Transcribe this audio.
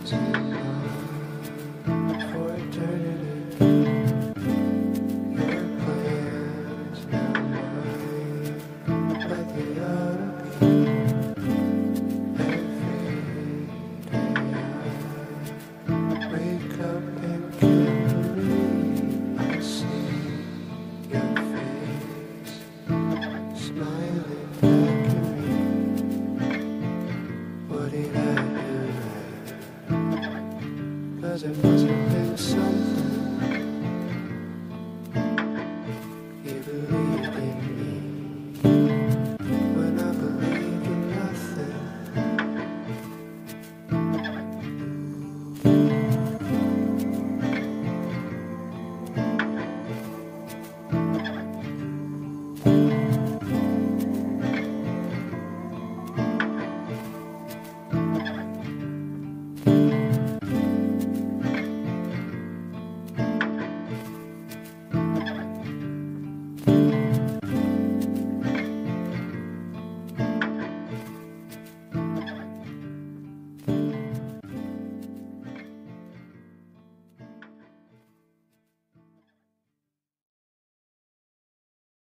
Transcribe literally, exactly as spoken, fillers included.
for eternity. Your plans now mine, like they ought to be. Every day I wake up and can't believe I see your face smiling back at me. What did I do? 'Cause it must have been something